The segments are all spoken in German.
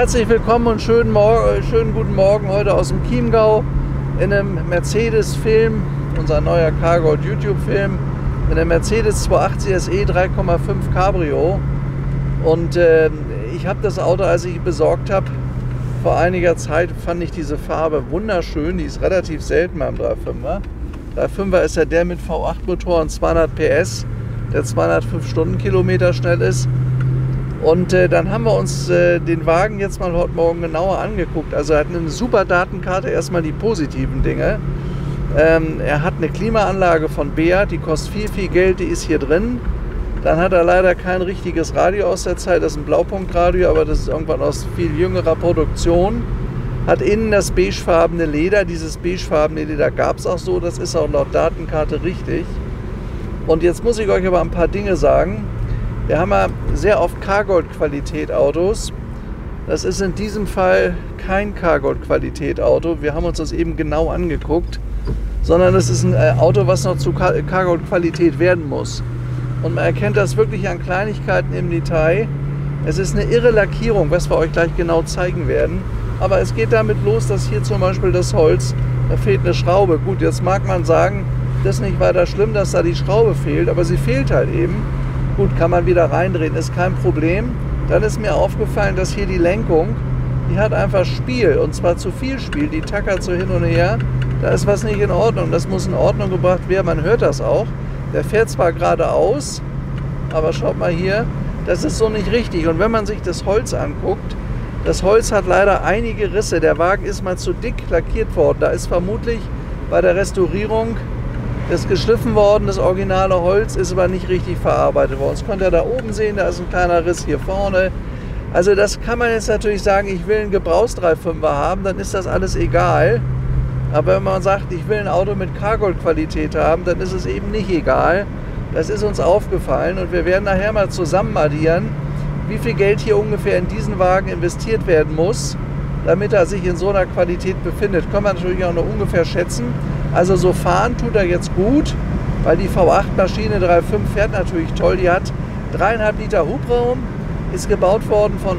Herzlich willkommen und schönen guten Morgen heute aus dem Chiemgau in einem Mercedes-Film, unser neuer Cargold YouTube-Film, mit einem Mercedes 280 SE 3,5 Cabrio. Und ich habe das Auto, als ich besorgt habe, vor einiger Zeit fand ich diese Farbe wunderschön. Die ist relativ selten beim 3.5er. 3.5er ist ja der mit V8-Motor und 200 PS, der 205 Stundenkilometer schnell ist. Und dann haben wir uns den Wagen jetzt mal heute Morgen genauer angeguckt. Also er hat eine super Datenkarte, erstmal die positiven Dinge. Er hat eine Klimaanlage von Beat, die kostet viel Geld, die ist hier drin. Dann hat er leider kein richtiges Radio aus der Zeit, das ist ein Blaupunktradio, aber das ist irgendwann aus viel jüngerer Produktion. Hat innen das beigefarbene Leder, dieses beigefarbene Leder gab es auch so, das ist auch laut Datenkarte richtig. Und jetzt muss ich euch aber ein paar Dinge sagen. Wir haben ja sehr oft Cargold-Qualität-Autos. Das ist in diesem Fall kein Cargold-Qualität-Auto. Wir haben uns das eben genau angeguckt. Sondern es ist ein Auto, was noch zu Cargold-Qualität werden muss. Und man erkennt das wirklich an Kleinigkeiten im Detail. Es ist eine irre Lackierung, was wir euch gleich genau zeigen werden. Aber es geht damit los, dass hier zum Beispiel das Holz, da fehlt eine Schraube. Gut, jetzt mag man sagen, das ist nicht weiter schlimm, dass da die Schraube fehlt, aber sie fehlt halt eben. Gut, kann man wieder reindrehen, ist kein Problem. Dann ist mir aufgefallen, dass hier die Lenkung, die hat einfach Spiel, und zwar zu viel Spiel, die tackert so hin und her. Da ist was nicht in Ordnung, das muss in Ordnung gebracht werden, man hört das auch. Der fährt zwar geradeaus, aber schaut mal hier, das ist so nicht richtig. Und wenn man sich das Holz anguckt, das Holz hat leider einige Risse, der Wagen ist mal zu dick lackiert worden. Da ist vermutlich bei der Restaurierung das geschliffen worden, das originale Holz ist aber nicht richtig verarbeitet worden. Das könnt ihr da oben sehen, da ist ein kleiner Riss hier vorne. Also das kann man jetzt natürlich sagen, ich will einen Gebrauchs-3.5er haben, dann ist das alles egal. Aber wenn man sagt, ich will ein Auto mit Cargold-Qualität haben, dann ist es eben nicht egal. Das ist uns aufgefallen und wir werden nachher mal zusammen addieren, wie viel Geld hier ungefähr in diesen Wagen investiert werden muss, damit er sich in so einer Qualität befindet. Kann man natürlich auch noch ungefähr schätzen. Also so fahren tut er jetzt gut, weil die V8-Maschine 3.5 fährt natürlich toll. Die hat 3,5 Liter Hubraum, ist gebaut worden von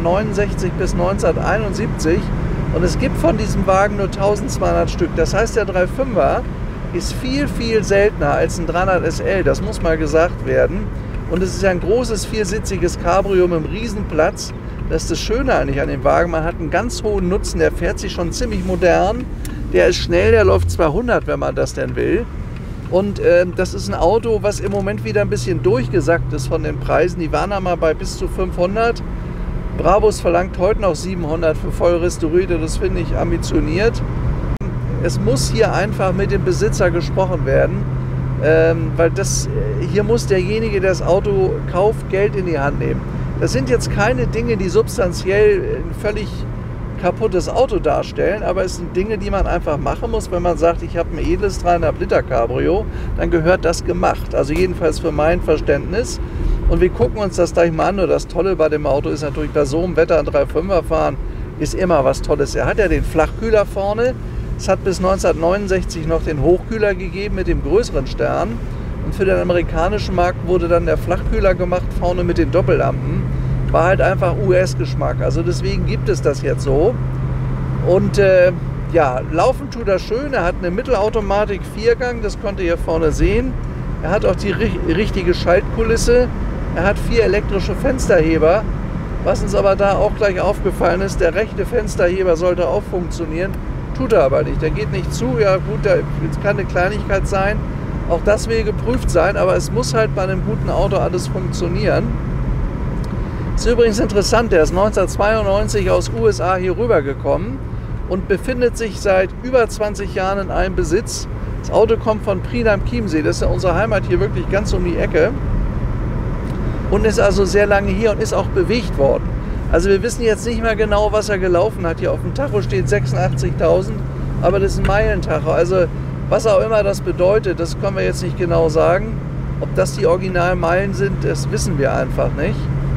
1969 bis 1971 und es gibt von diesem Wagen nur 1200 Stück. Das heißt, der 3.5er ist viel seltener als ein 300 SL, das muss mal gesagt werden. Und es ist ja ein großes, viersitziges Cabrio mit einem Riesenplatz. Das ist das Schöne eigentlich an dem Wagen, man hat einen ganz hohen Nutzen, der fährt sich schon ziemlich modern. Der ist schnell, der läuft 200, wenn man das denn will. Und das ist ein Auto, was im Moment wieder ein bisschen durchgesackt ist von den Preisen. Die waren einmal bei bis zu 500. Brabus verlangt heute noch 700 für voll restaurierte, das finde ich ambitioniert. Es muss hier einfach mit dem Besitzer gesprochen werden, weil hier muss derjenige, der das Auto kauft, Geld in die Hand nehmen. Das sind jetzt keine Dinge, die substanziell ein völlig kaputtes Auto darstellen, aber es sind Dinge, die man einfach machen muss. Wenn man sagt, ich habe ein edles 3,5 Liter Cabrio, dann gehört das gemacht. Also jedenfalls für mein Verständnis. Und wir gucken uns das gleich mal an. Und das Tolle bei dem Auto ist natürlich, bei so einem Wetter ein 3.5er fahren, ist immer was Tolles. Er hat ja den Flachkühler vorne. Es hat bis 1969 noch den Hochkühler gegeben mit dem größeren Stern. Und für den amerikanischen Markt wurde dann der Flachkühler gemacht, vorne mit den Doppellampen. War halt einfach US-Geschmack. Also deswegen gibt es das jetzt so. Und ja, laufen tut er schön. Er hat eine Mittelautomatik, Viergang, das könnt ihr hier vorne sehen. Er hat auch die richtige Schaltkulisse. Er hat 4 elektrische Fensterheber. Was uns aber da auch gleich aufgefallen ist, der rechte Fensterheber sollte auch funktionieren. Tut er aber nicht. Der geht nicht zu. Ja gut, das kann eine Kleinigkeit sein. Auch das will geprüft sein, aber es muss halt bei einem guten Auto alles funktionieren. Ist übrigens interessant, der ist 1992 aus USA hier rübergekommen und befindet sich seit über 20 Jahren in einem Besitz. Das Auto kommt von Pridheim-Chiemsee, das ist ja unsere Heimat hier wirklich ganz um die Ecke. Und ist also sehr lange hier und ist auch bewegt worden. Also wir wissen jetzt nicht mehr genau, was er gelaufen hat. Hier auf dem Tacho steht 86.000, aber das ist ein Meilentacho. Also was auch immer das bedeutet, das können wir jetzt nicht genau sagen. Ob das die Originalmeilen sind, das wissen wir einfach nicht.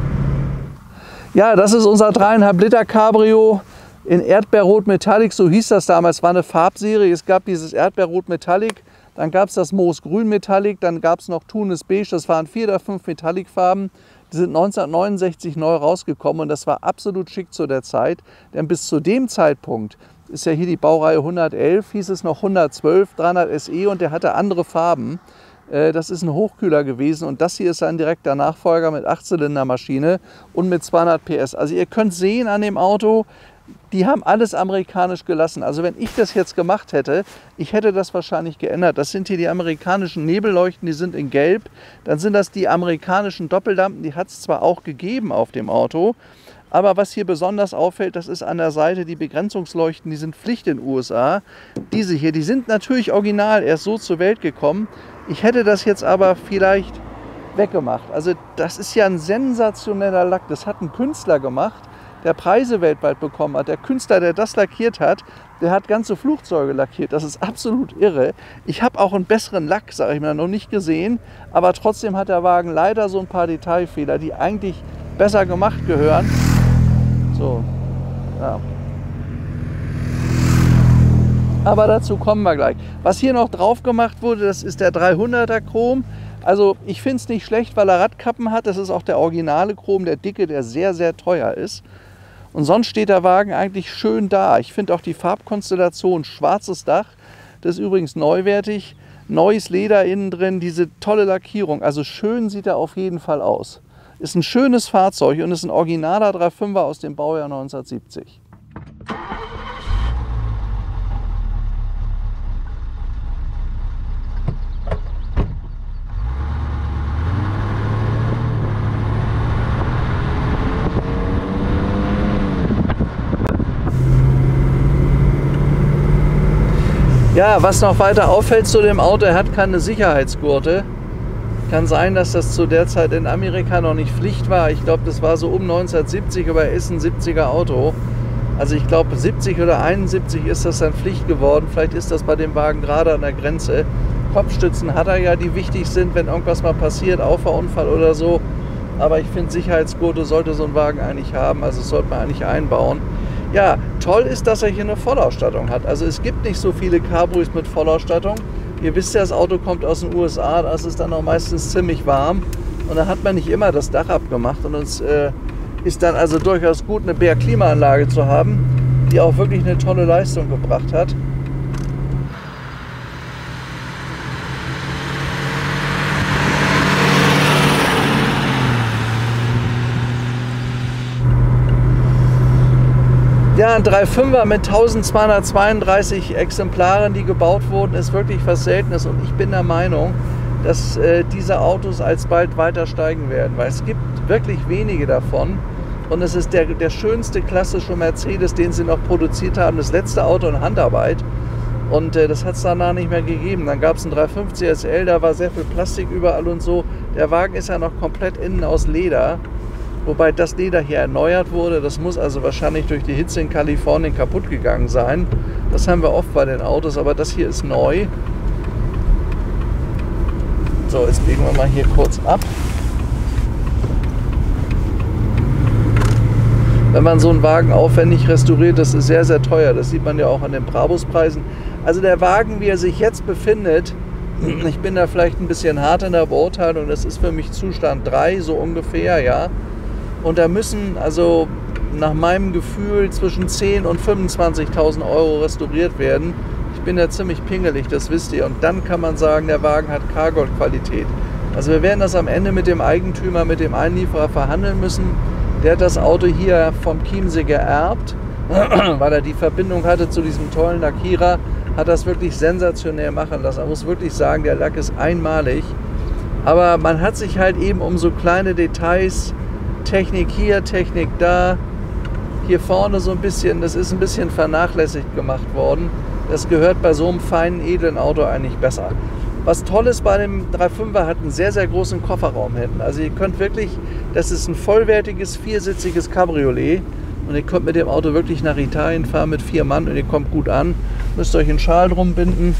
Ja, das ist unser 3,5 Liter Cabrio in Erdbeerrot Metallic, so hieß das damals, war eine Farbserie. Es gab dieses Erdbeerrot Metallic, dann gab es das Moosgrün Metallic, dann gab es noch Tunis Beige, das waren 4 oder 5 Metallic-Farben. Die sind 1969 neu rausgekommen und das war absolut schick zu der Zeit, denn bis zu dem Zeitpunkt ist ja hier die Baureihe 111, hieß es noch 112, 300 SE und der hatte andere Farben. Das ist ein Hochkühler gewesen und das hier ist ein direkter Nachfolger mit 8-Zylinder-Maschine und mit 200 PS. Also ihr könnt sehen an dem Auto, die haben alles amerikanisch gelassen. Also wenn ich das jetzt gemacht hätte, ich hätte das wahrscheinlich geändert. Das sind hier die amerikanischen Nebelleuchten, die sind in Gelb. Dann sind das die amerikanischen Doppellampen, die hat es zwar auch gegeben auf dem Auto, aber was hier besonders auffällt, das ist an der Seite die Begrenzungsleuchten, die sind Pflicht in den USA. Diese hier, die sind natürlich original erst so zur Welt gekommen. Ich hätte das jetzt aber vielleicht weggemacht. Also das ist ja ein sensationeller Lack. Das hat ein Künstler gemacht, der Preise weltweit bekommen hat. Der Künstler, der das lackiert hat, der hat ganze Flugzeuge lackiert. Das ist absolut irre. Ich habe auch einen besseren Lack, sage ich mal, noch nicht gesehen. Aber trotzdem hat der Wagen leider so ein paar Detailfehler, die eigentlich besser gemacht gehören. So, ja. Aber dazu kommen wir gleich. Was hier noch drauf gemacht wurde, das ist der 300er Chrom. Also ich finde es nicht schlecht, weil er Radkappen hat. Das ist auch der originale Chrom, der dicke, der sehr, sehr teuer ist. Und sonst steht der Wagen eigentlich schön da. Ich finde auch die Farbkonstellation, schwarzes Dach, das ist übrigens neuwertig. Neues Leder innen drin, diese tolle Lackierung. Also schön sieht er auf jeden Fall aus. Ist ein schönes Fahrzeug und ist ein originaler 3.5er aus dem Baujahr 1970. Ja, was noch weiter auffällt zu dem Auto, er hat keine Sicherheitsgurte. Kann sein, dass das zu der Zeit in Amerika noch nicht Pflicht war. Ich glaube, das war so um 1970, aber er ist ein 70er Auto. Also ich glaube, 70 oder 71 ist das dann Pflicht geworden. Vielleicht ist das bei dem Wagen gerade an der Grenze. Kopfstützen hat er ja, die wichtig sind, wenn irgendwas mal passiert, Auffahrunfall oder so. Aber ich finde, Sicherheitsgurte sollte so ein Wagen eigentlich haben. Also das sollte man eigentlich einbauen. Ja, toll ist, dass er hier eine Vollausstattung hat. Also es gibt nicht so viele Cabris mit Vollausstattung. Ihr wisst ja, das Auto kommt aus den USA, da ist es dann auch meistens ziemlich warm. Und da hat man nicht immer das Dach abgemacht. Und es ist dann also durchaus gut, eine BR-Klimaanlage zu haben, die auch wirklich eine tolle Leistung gebracht hat. Ja, ein 3.5er mit 1232 Exemplaren, die gebaut wurden, ist wirklich was Seltenes. Und ich bin der Meinung, dass diese Autos alsbald weiter steigen werden, weil es gibt wirklich wenige davon. Und es ist der schönste klassische Mercedes, den sie noch produziert haben. Das letzte Auto in Handarbeit. Und das hat es danach nicht mehr gegeben. Dann gab es einen 350 SL, da war sehr viel Plastik überall und so. Der Wagen ist ja noch komplett innen aus Leder. Wobei das Leder hier erneuert wurde. Das muss also wahrscheinlich durch die Hitze in Kalifornien kaputt gegangen sein. Das haben wir oft bei den Autos, aber das hier ist neu. So, jetzt biegen wir mal hier kurz ab. Wenn man so einen Wagen aufwendig restauriert, das ist sehr, sehr teuer. Das sieht man ja auch an den Brabus-Preisen. Also der Wagen, wie er sich jetzt befindet, ich bin da vielleicht ein bisschen hart in der Beurteilung, das ist für mich Zustand 3, so ungefähr, ja. Und da müssen also nach meinem Gefühl zwischen 10.000 und 25.000 Euro restauriert werden. Ich bin ja ziemlich pingelig, das wisst ihr. Und dann kann man sagen, der Wagen hat Cargold-Qualität. Also wir werden das am Ende mit dem Eigentümer, mit dem Einlieferer verhandeln müssen. Der hat das Auto hier vom Chiemsee geerbt, weil er die Verbindung hatte zu diesem tollen Lackierer. Hat das wirklich sensationell machen lassen. Man muss wirklich sagen, der Lack ist einmalig. Aber man hat sich halt eben um so kleine Details, Technik hier, Technik da, hier vorne so ein bisschen, das ist ein bisschen vernachlässigt gemacht worden. Das gehört bei so einem feinen, edlen Auto eigentlich besser. Was toll ist bei dem 3.5er, hat einen sehr, sehr großen Kofferraum hinten. Also ihr könnt wirklich, das ist ein vollwertiges, viersitziges Cabriolet. Und ihr könnt mit dem Auto wirklich nach Italien fahren mit 4 Mann und ihr kommt gut an. Müsst euch einen Schal drum binden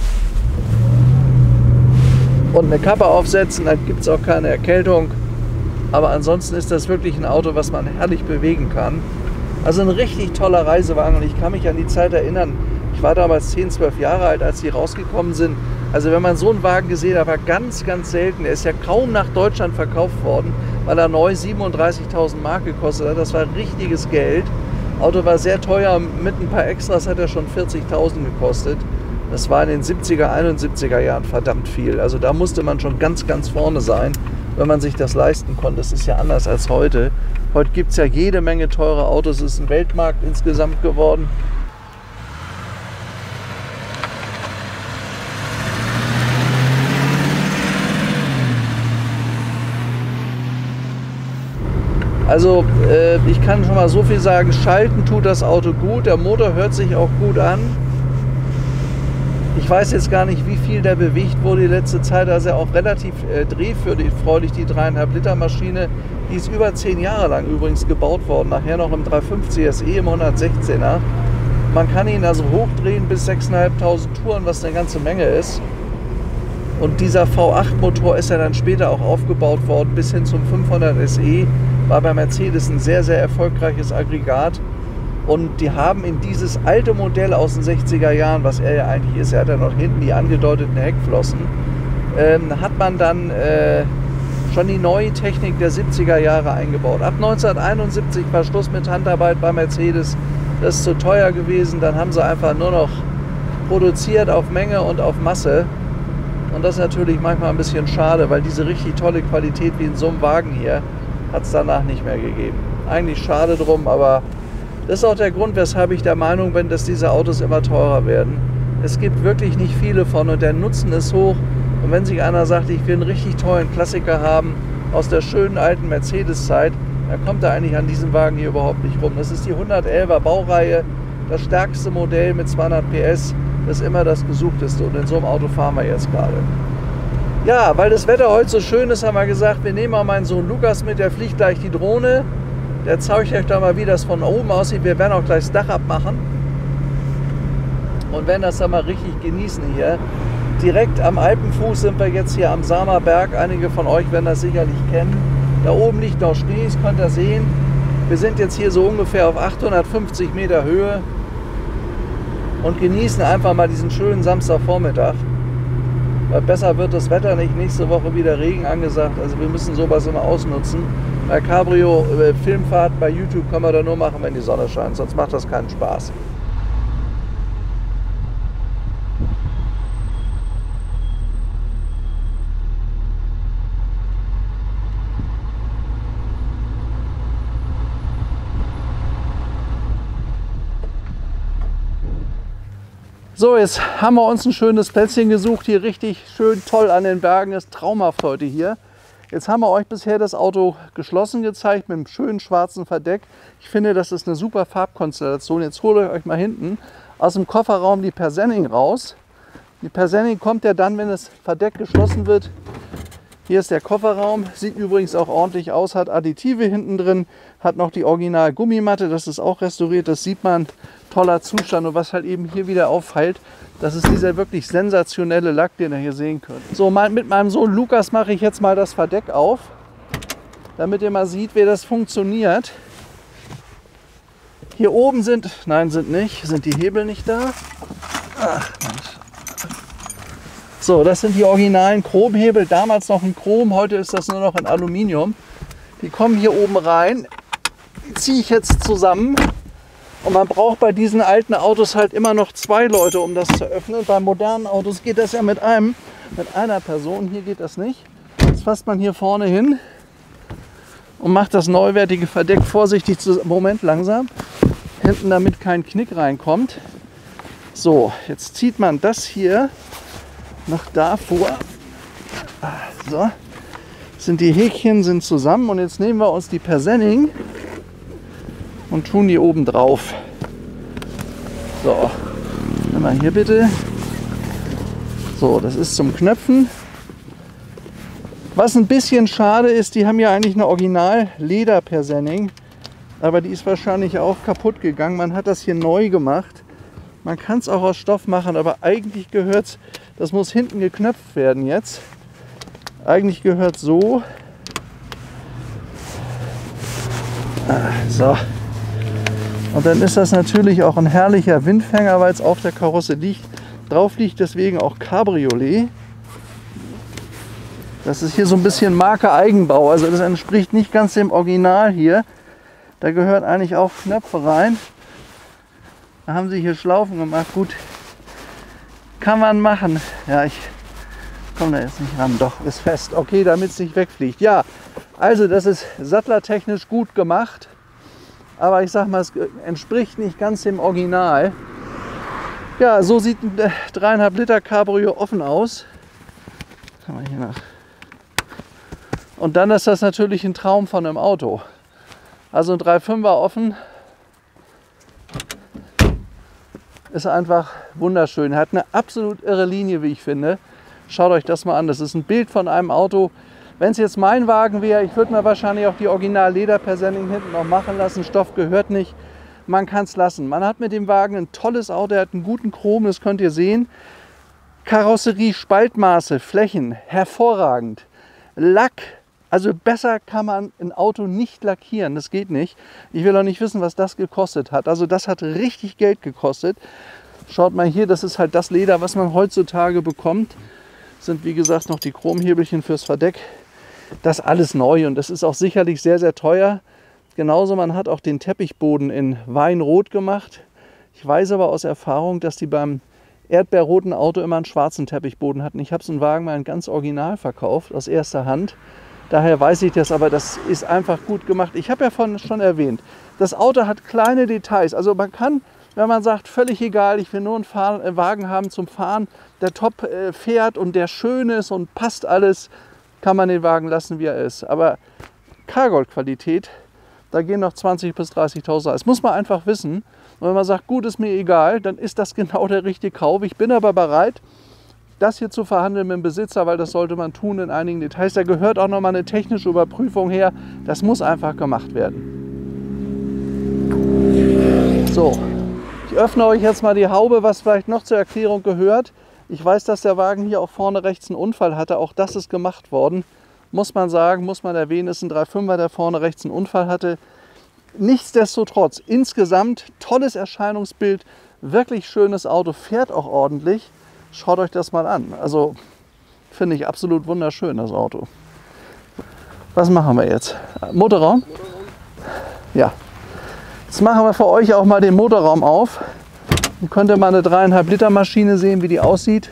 und eine Kappe aufsetzen, dann gibt es auch keine Erkältung. Aber ansonsten ist das wirklich ein Auto, was man herrlich bewegen kann. Also ein richtig toller Reisewagen und ich kann mich an die Zeit erinnern, ich war damals 10, 12 Jahre alt, als die rausgekommen sind. Also wenn man so einen Wagen gesehen hat, war ganz, ganz selten. Er ist ja kaum nach Deutschland verkauft worden, weil er neu 37.000 Mark gekostet hat. Das war richtiges Geld. Auto war sehr teuer, mit ein paar Extras hat er schon 40.000 gekostet. Das war in den 70er, 71er Jahren verdammt viel. Also da musste man schon ganz, ganz vorne sein, wenn man sich das leisten konnte. Das ist ja anders als heute. Heute gibt es ja jede Menge teure Autos. Es ist ein Weltmarkt insgesamt geworden. Also ich kann schon mal so viel sagen, schalten tut das Auto gut, der Motor hört sich auch gut an. Ich weiß jetzt gar nicht, wie viel der bewegt wurde die letzte Zeit, da ist er auch relativ drehfreudig, die 3,5 Liter Maschine. Die ist über 10 Jahre lang übrigens gebaut worden, nachher noch im 350 SE im 116er. Man kann ihn also hochdrehen bis 6.500 Touren, was eine ganze Menge ist. Und dieser V8-Motor ist ja dann später auch aufgebaut worden bis hin zum 500 SE. War bei Mercedes ein sehr, sehr erfolgreiches Aggregat. Und die haben in dieses alte Modell aus den 60er Jahren, was er ja eigentlich ist, er hat ja noch hinten die angedeuteten Heckflossen, hat man dann schon die neue Technik der 70er Jahre eingebaut. Ab 1971 war Schluss mit Handarbeit bei Mercedes. Das ist zu teuer gewesen. Dann haben sie einfach nur noch produziert auf Menge und auf Masse. Und das ist natürlich manchmal ein bisschen schade, weil diese richtig tolle Qualität wie in so einem Wagen hier hat es danach nicht mehr gegeben. Eigentlich schade drum, aber das ist auch der Grund, weshalb ich der Meinung bin, dass diese Autos immer teurer werden. Es gibt wirklich nicht viele von und der Nutzen ist hoch. Und wenn sich einer sagt, ich will einen richtig tollen Klassiker haben aus der schönen alten Mercedes-Zeit, dann kommt er eigentlich an diesem Wagen hier überhaupt nicht rum. Das ist die 111er Baureihe, das stärkste Modell mit 200 PS. Das ist immer das gesuchteste und in so einem Auto fahren wir jetzt gerade. Ja, weil das Wetter heute so schön ist, haben wir gesagt, wir nehmen auch meinen Sohn Lukas mit, der fliegt gleich die Drohne. Der zeigt euch da mal, wie das von oben aussieht. Wir werden auch gleich das Dach abmachen und werden das dann mal richtig genießen hier. Direkt am Alpenfuß sind wir jetzt hier am Samer Berg. Einige von euch werden das sicherlich kennen. Da oben liegt noch Schnee, das könnt ihr sehen. Wir sind jetzt hier so ungefähr auf 850 Meter Höhe und genießen einfach mal diesen schönen Samstagvormittag. Weil besser wird das Wetter nicht. Nächste Woche wieder Regen angesagt. Also wir müssen sowas immer ausnutzen. Bei Cabrio Filmfahrt bei YouTube kann man da nur machen, wenn die Sonne scheint. Sonst macht das keinen Spaß. So, jetzt haben wir uns ein schönes Plätzchen gesucht, hier richtig schön toll an den Bergen, ist traumhaft heute hier. Jetzt haben wir euch bisher das Auto geschlossen gezeigt mit einem schönen schwarzen Verdeck. Ich finde, das ist eine super Farbkonstellation. Jetzt hole ich euch mal hinten aus dem Kofferraum die Persenning raus. Die Persenning kommt ja dann, wenn das Verdeck geschlossen wird. Hier ist der Kofferraum, sieht übrigens auch ordentlich aus, hat Additive hinten drin, hat noch die Original Gummimatte, das ist auch restauriert, das sieht man, toller Zustand. Und was halt eben hier wieder auffällt, das ist dieser wirklich sensationelle Lack, den ihr hier sehen könnt. So, mit meinem Sohn Lukas mache ich jetzt mal das Verdeck auf, damit ihr mal seht, wie das funktioniert. Hier oben sind die Hebel nicht da. Ach Mensch. So, das sind die originalen Chromhebel, damals noch in Chrom, heute ist das nur noch in Aluminium. Die kommen hier oben rein, die ziehe ich jetzt zusammen und man braucht bei diesen alten Autos halt immer noch 2 Leute, um das zu öffnen. Bei modernen Autos geht das ja mit einer Person, hier geht das nicht. Jetzt fasst man hier vorne hin und macht das neuwertige Verdeck vorsichtig zusammen. Moment, langsam, hinten, damit kein Knick reinkommt. So, jetzt zieht man das hier noch davor. So, sind die Häkchen sind zusammen und jetzt nehmen wir uns die Persenning und tun die oben drauf. So, nimm mal hier bitte. So, das ist zum Knöpfen. Was ein bisschen schade ist, die haben ja eigentlich eine Original Leder Persenning, aber die ist wahrscheinlich auch kaputt gegangen. Man hat das hier neu gemacht. Man kann es auch aus Stoff machen, aber eigentlich gehört es, das muss hinten geknöpft werden jetzt. Eigentlich gehört so. So. Und dann ist das natürlich auch ein herrlicher Windfänger, weil es auf der Karosse liegt. Drauf liegt deswegen auch Cabriolet. Das ist hier so ein bisschen Marke Eigenbau, also das entspricht nicht ganz dem Original hier. Da gehört eigentlich auch Knöpfe rein. Da haben sie hier Schlaufen gemacht. Gut, kann man machen. Ja, ich komme da jetzt nicht ran. Doch, ist fest. Okay, damit es nicht wegfliegt. Ja, also das ist sattlertechnisch gut gemacht. Aber ich sag mal, es entspricht nicht ganz dem Original. Ja, so sieht ein 3,5 Liter Cabrio offen aus. Kann man hier nach. Und dann ist das natürlich ein Traum von einem Auto. Also ein 3,5er offen ist einfach wunderschön. Er hat eine absolut irre Linie, wie ich finde. Schaut euch das mal an. Das ist ein Bild von einem Auto. Wenn es jetzt mein Wagen wäre, ich würde mir wahrscheinlich auch die Original-Leder-Persenning hinten noch machen lassen. Stoff gehört nicht. Man kann es lassen. Man hat mit dem Wagen ein tolles Auto. Er hat einen guten Chrom, das könnt ihr sehen. Karosserie, Spaltmaße, Flächen, hervorragend. Lack. Also besser kann man ein Auto nicht lackieren, das geht nicht. Ich will auch nicht wissen, was das gekostet hat. Also das hat richtig Geld gekostet. Schaut mal hier, das ist halt das Leder, was man heutzutage bekommt. Das sind wie gesagt noch die Chromhebelchen fürs Verdeck. Das alles neu und das ist auch sicherlich sehr, sehr teuer. Genauso, man hat auch den Teppichboden in Weinrot gemacht. Ich weiß aber aus Erfahrung, dass die beim erdbeerroten Auto immer einen schwarzen Teppichboden hatten. Ich habe so einen Wagen mal ganz original verkauft, aus erster Hand. Daher weiß ich das, aber das ist einfach gut gemacht. Ich habe ja schon erwähnt, das Auto hat kleine Details. Also man kann, wenn man sagt, völlig egal, ich will nur einen Wagen haben zum Fahren, der top fährt und der schön ist und passt alles, kann man den Wagen lassen, wie er ist. Aber Cargold-Qualität, da gehen noch 20.000 bis 30.000. Das muss man einfach wissen. Und wenn man sagt, gut, ist mir egal, dann ist das genau der richtige Kauf. Ich bin aber bereit, das hier zu verhandeln mit dem Besitzer, weil das sollte man tun in einigen Details. Da gehört auch noch mal eine technische Überprüfung her. Das muss einfach gemacht werden. So, ich öffne euch jetzt mal die Haube, was vielleicht noch zur Erklärung gehört. Ich weiß, dass der Wagen hier auch vorne rechts einen Unfall hatte. Auch das ist gemacht worden. Muss man sagen, muss man erwähnen, ist ein 3,5er, der vorne rechts einen Unfall hatte. Nichtsdestotrotz, insgesamt tolles Erscheinungsbild, wirklich schönes Auto, fährt auch ordentlich. Schaut euch das mal an. Also finde ich absolut wunderschön, das Auto. Was machen wir jetzt? Motorraum? Ja. Jetzt machen wir für euch auch mal den Motorraum auf. Dann könnt ihr mal eine 3,5 Liter Maschine sehen, wie die aussieht.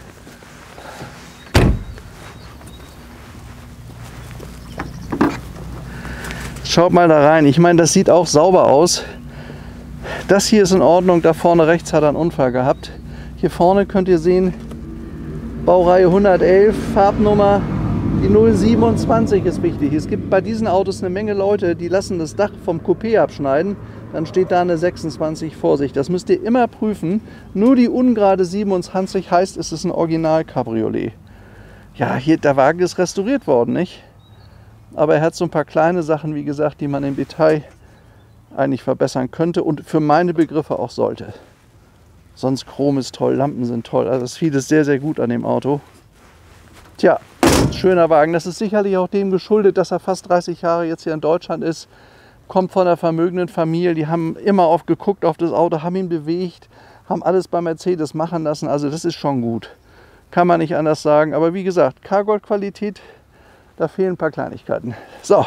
Schaut mal da rein. Ich meine, das sieht auch sauber aus. Das hier ist in Ordnung. Da vorne rechts hat er einen Unfall gehabt. Hier vorne könnt ihr sehen, Baureihe 111, Farbnummer, die 027 ist wichtig. Es gibt bei diesen Autos eine Menge Leute, die lassen das Dach vom Coupé abschneiden. Dann steht da eine 26, Vorsicht. Das müsst ihr immer prüfen. Nur die ungerade 27 heißt, es ist ein Original-Cabriolet. Ja, hier, der Wagen ist restauriert worden, nicht? Aber er hat so ein paar kleine Sachen, wie gesagt, die man im Detail eigentlich verbessern könnte und für meine Begriffe auch sollte. Sonst Chrom ist toll, Lampen sind toll, also es vieles sehr, sehr gut an dem Auto. Tja, schöner Wagen. Das ist sicherlich auch dem geschuldet, dass er fast 30 Jahre jetzt hier in Deutschland ist. Kommt von einer vermögenden Familie, die haben immer oft geguckt auf das Auto, haben ihn bewegt, haben alles bei Mercedes machen lassen. Also das ist schon gut. Kann man nicht anders sagen. Aber wie gesagt, Cargold-Qualität, da fehlen ein paar Kleinigkeiten. So.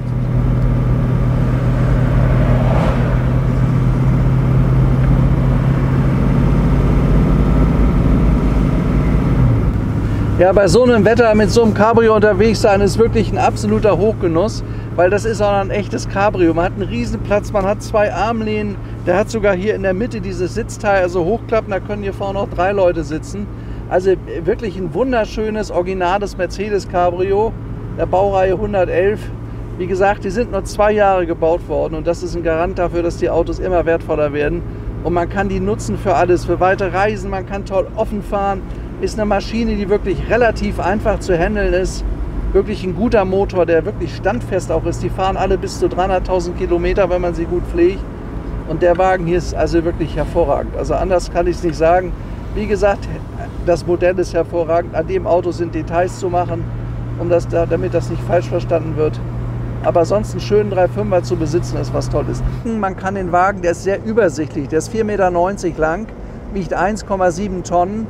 Ja, bei so einem Wetter mit so einem Cabrio unterwegs sein ist wirklich ein absoluter Hochgenuss, weil das ist auch ein echtes Cabrio. Man hat einen riesen Platz, man hat 2 Armlehnen, der hat sogar hier in der Mitte dieses Sitzteil, also hochklappen, da können hier vorne noch 3 Leute sitzen. Also wirklich ein wunderschönes, originales Mercedes Cabrio, der Baureihe 111. Wie gesagt, die sind nur 2 Jahre gebaut worden und das ist ein Garant dafür, dass die Autos immer wertvoller werden. Und man kann die nutzen für alles, für weite Reisen, man kann toll offen fahren. Ist eine Maschine, die wirklich relativ einfach zu handeln ist. Wirklich ein guter Motor, der wirklich standfest auch ist. Die fahren alle bis zu 300.000 Kilometer, wenn man sie gut pflegt. Und der Wagen hier ist also wirklich hervorragend. Also anders kann ich es nicht sagen. Wie gesagt, das Modell ist hervorragend. An dem Auto sind Details zu machen, damit das nicht falsch verstanden wird. Aber sonst einen schönen 3,5er zu besitzen, ist was Tolles. Man kann den Wagen, der ist sehr übersichtlich. Der ist 4,90 Meter lang, wiegt 1,7 Tonnen.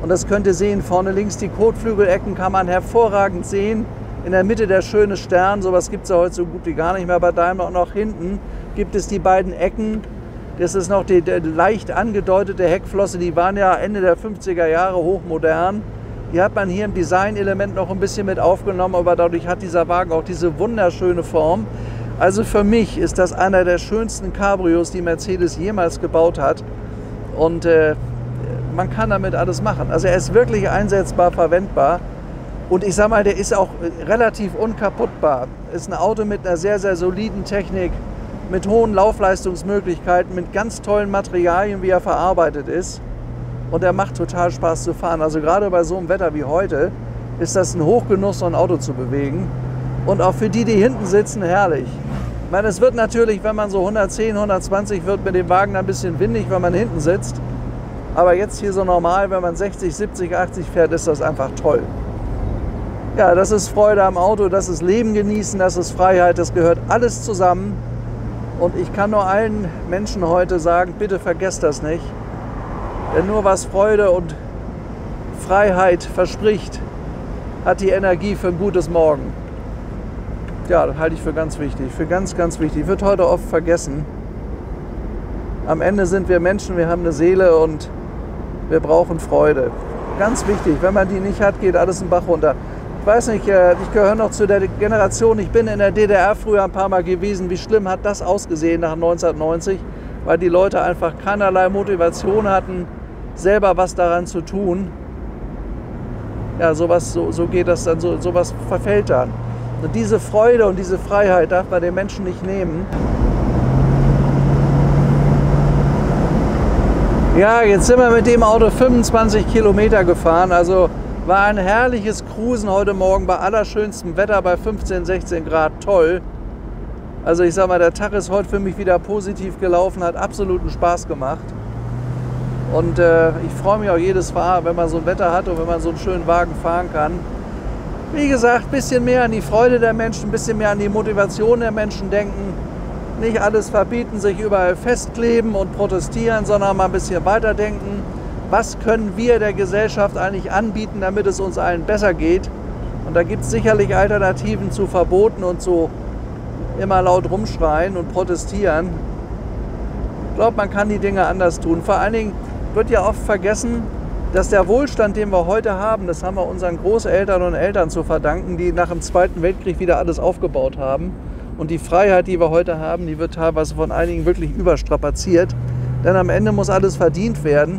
Und das könnt ihr sehen, vorne links die Kotflügelecken kann man hervorragend sehen. In der Mitte der schöne Stern, sowas gibt es ja heute so gut wie gar nicht mehr bei Daimler. Und auch hinten gibt es die beiden Ecken. Das ist noch die leicht angedeutete Heckflosse, die waren ja Ende der 50er Jahre hochmodern. Die hat man hier im Designelement noch ein bisschen mit aufgenommen, aber dadurch hat dieser Wagen auch diese wunderschöne Form. Also für mich ist das einer der schönsten Cabrios, die Mercedes jemals gebaut hat. Und man kann damit alles machen. Also er ist wirklich einsetzbar, verwendbar. Und ich sag mal, der ist auch relativ unkaputtbar. Ist ein Auto mit einer sehr, sehr soliden Technik, mit hohen Laufleistungsmöglichkeiten, mit ganz tollen Materialien, wie er verarbeitet ist. Und er macht total Spaß zu fahren. Also gerade bei so einem Wetter wie heute ist das ein Hochgenuss, so ein Auto zu bewegen. Und auch für die, die hinten sitzen, herrlich. Ich meine, es wird natürlich, wenn man so 110, 120 wird, mit dem Wagen ein bisschen windig, wenn man hinten sitzt. Aber jetzt hier so normal, wenn man 60, 70, 80 fährt, ist das einfach toll. Ja, das ist Freude am Auto, das ist Leben genießen, das ist Freiheit, das gehört alles zusammen. Und ich kann nur allen Menschen heute sagen, bitte vergesst das nicht. Denn nur was Freude und Freiheit verspricht, hat die Energie für ein gutes Morgen. Ja, das halte ich für ganz wichtig, für ganz, ganz wichtig. Wird heute oft vergessen. Am Ende sind wir Menschen, wir haben eine Seele und wir brauchen Freude. Ganz wichtig, wenn man die nicht hat, geht alles den Bach runter. Ich weiß nicht, ich gehöre noch zu der Generation, ich bin in der DDR früher ein paar Mal gewesen. Wie schlimm hat das ausgesehen nach 1990? Weil die Leute einfach keinerlei Motivation hatten, selber was daran zu tun. Ja, so geht das dann, sowas verfällt dann. Und diese Freude und diese Freiheit darf man den Menschen nicht nehmen. Ja, jetzt sind wir mit dem Auto 25 Kilometer gefahren, also war ein herrliches Cruisen heute Morgen bei allerschönstem Wetter bei 15, 16 Grad, toll. Also ich sag mal, der Tag ist heute für mich wieder positiv gelaufen, hat absoluten Spaß gemacht. Und ich freue mich auch jedes Mal, wenn man so ein Wetter hat und wenn man so einen schönen Wagen fahren kann. Wie gesagt, ein bisschen mehr an die Freude der Menschen, ein bisschen mehr an die Motivation der Menschen denken. Nicht alles verbieten, sich überall festkleben und protestieren, sondern mal ein bisschen weiterdenken. Was können wir der Gesellschaft eigentlich anbieten, damit es uns allen besser geht? Und da gibt es sicherlich Alternativen zu Verboten und zu immer laut rumschreien und protestieren. Ich glaube, man kann die Dinge anders tun. Vor allen Dingen wird ja oft vergessen, dass der Wohlstand, den wir heute haben, das haben wir unseren Großeltern und Eltern zu verdanken, die nach dem Zweiten Weltkrieg wieder alles aufgebaut haben. Und die Freiheit, die wir heute haben, die wird teilweise von einigen wirklich überstrapaziert. Denn am Ende muss alles verdient werden.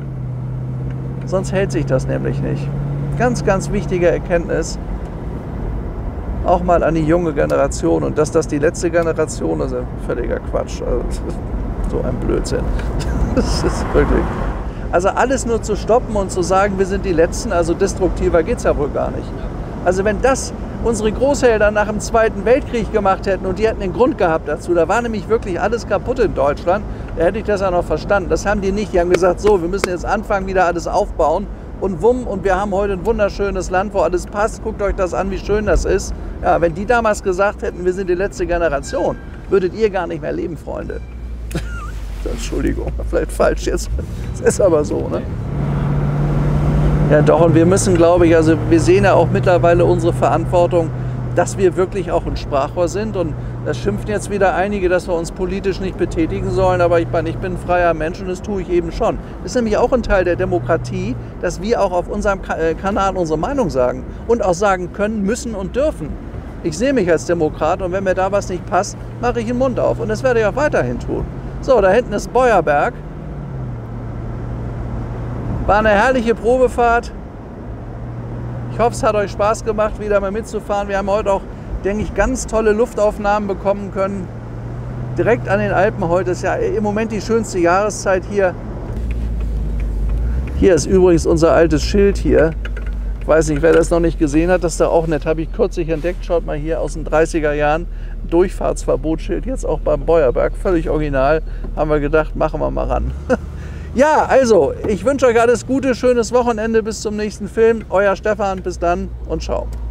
Sonst hält sich das nämlich nicht. Ganz, ganz wichtige Erkenntnis. Auch mal an die junge Generation. Und dass das die letzte Generation ist, völliger Quatsch. Also, so ein Blödsinn. Das ist wirklich. Also alles nur zu stoppen und zu sagen, wir sind die Letzten, also destruktiver geht es ja wohl gar nicht. Also wenn das unsere Großeltern nach dem Zweiten Weltkrieg gemacht hätten und die hätten den Grund gehabt dazu, da war nämlich wirklich alles kaputt in Deutschland, da hätte ich das ja noch verstanden. Das haben die nicht, die haben gesagt, so, wir müssen jetzt anfangen, wieder alles aufbauen und wumm, und wir haben heute ein wunderschönes Land, wo alles passt, guckt euch das an, wie schön das ist. Ja, wenn die damals gesagt hätten, wir sind die letzte Generation, würdet ihr gar nicht mehr leben, Freunde. Entschuldigung, vielleicht falsch jetzt, das ist aber so, ne? Ja doch, und wir müssen, glaube ich, also wir sehen ja auch mittlerweile unsere Verantwortung, dass wir wirklich auch ein Sprachrohr sind, und das schimpfen jetzt wieder einige, dass wir uns politisch nicht betätigen sollen, aber ich bin ein freier Mensch und das tue ich eben schon. Das ist nämlich auch ein Teil der Demokratie, dass wir auch auf unserem Kanal unsere Meinung sagen und auch sagen können, müssen und dürfen. Ich sehe mich als Demokrat, und wenn mir da was nicht passt, mache ich den Mund auf, und das werde ich auch weiterhin tun. So, da hinten ist Beuerberg. War eine herrliche Probefahrt. Ich hoffe, es hat euch Spaß gemacht, wieder mal mitzufahren. Wir haben heute auch, denke ich, ganz tolle Luftaufnahmen bekommen können. Direkt an den Alpen heute ist ja im Moment die schönste Jahreszeit hier. Hier ist übrigens unser altes Schild hier. Ich weiß nicht, wer das noch nicht gesehen hat, das ist da auch nett. Habe ich kürzlich entdeckt. Schaut mal hier aus den 30er Jahren. Durchfahrtsverbotsschild, jetzt auch beim Beuerberg. Völlig original. Haben wir gedacht, machen wir mal ran. Ja, also, ich wünsche euch alles Gute, schönes Wochenende, bis zum nächsten Film. Euer Stefan, bis dann und ciao.